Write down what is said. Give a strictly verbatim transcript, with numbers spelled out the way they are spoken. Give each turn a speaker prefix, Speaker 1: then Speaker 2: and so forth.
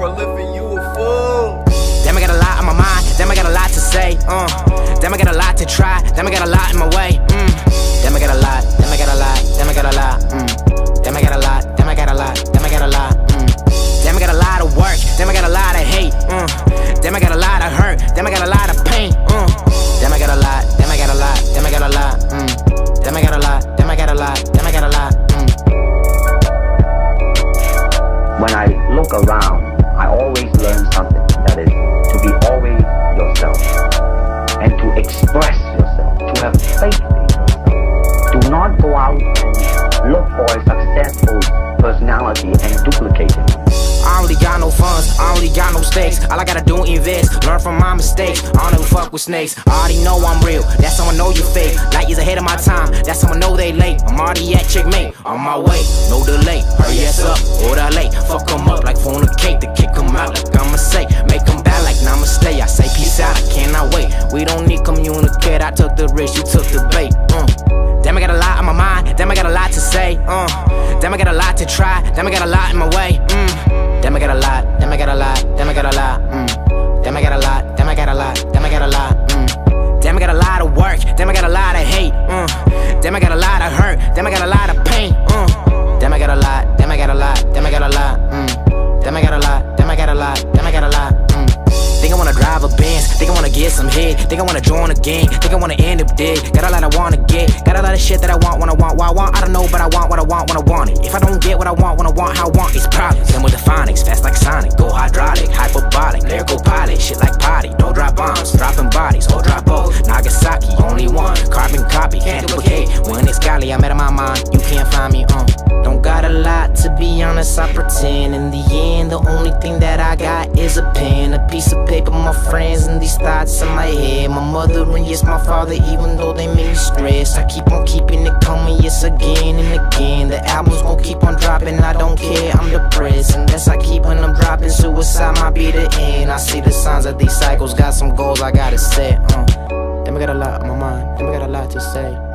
Speaker 1: prolific, you a fool.
Speaker 2: Damn, I got a lot on my mind, damn, I got a lot to say, uh Damn, I got a lot to try, damn, I got a lot in my way, mm Damn, I got a lot, damn, I got a lot, damn, I got a lot, mm Damn, I got a lot, damn, I got a lot, damn, I got a lot, mm Damn, I got a lot of work, damn, I got a lot of hate, mm Damn, I got a lot of hurt, damn, I got a lot of pain, mm Damn, I got a lot, damn, I got a lot, damn, I got a lot, mm Damn, I got a lot, damn, I got a lot, damn, I got a lot, mm
Speaker 3: When I look around, I always learn something, that is, to be always yourself, and to express yourself, to have faith in yourself. Do not go out and look for a successful personality and duplicate it.
Speaker 2: I only got no funds, I only got no stakes. All I gotta do invest, learn from my mistakes. I don't ever fuck with snakes, I already know I'm real. That's how I know you fake, light years ahead of my time. That's how I know they late, I'm already at checkmate. On my way, no delay, hurry ass up, order late. Fuck them up like phone a cake, to kick them out like I'ma say. Make them bad like namaste, I say peace out, I cannot wait. We don't need communicate, I took the risk, you took the bait, uh. Damn, I got a lot on my mind, damn, I got a lot to say, uh Damn, I got a lot to try, damn, I got a lot in my way, mm Damn, I got a lot, damn, I got a lot, damn, I got a lot, mm Damn, I got a lot, damn, I got a lot, damn, I got a lot, mm Damn, I got a lot of work, damn, I got a lot of hate, mm Damn, I got a lot of hurt, damn, I got a lot of pain, mm Damn, I got a lot, damn, I got a lot, damn, I got a lot, mm Damn, I got a lot, damn, I got a lot, damn, I got a lot, mm Think I wanna drive a Benz, think I wanna get some head, think I wanna join a gang, think I wanna end up dead. Got a lot I wanna get, got a lot of shit that I want when I want what I want. I don't know, but I want what I want when I want it. If I don't get what I want when I want how I want, it's problems. Then with the phonics, fast like Sonic, go hydraulic, hyperbolic, lyrical pilot, shit like potty. Don't drop bombs, dropping bodies, or drop both. Nagasaki, only one, carbon copy, can't duplicate. When it's Cali, I'm out of my mind, you can't find me, uh Don't got a lot, to be honest, I pretend. In the end, the only thing that I got is a pen, a piece of paper, my friends, and these thoughts in my head. My mother and yes, my father, even though they make me stress, I keep on keeping it coming, yes, again and again. The albums gon' keep on dropping, I don't care, I'm depressed. And that's I keep when I'm dropping, suicide might be the end. I see the signs of these cycles, got some goals I gotta set, uh Damn, I got a lot on my mind, damn, I got a lot to say.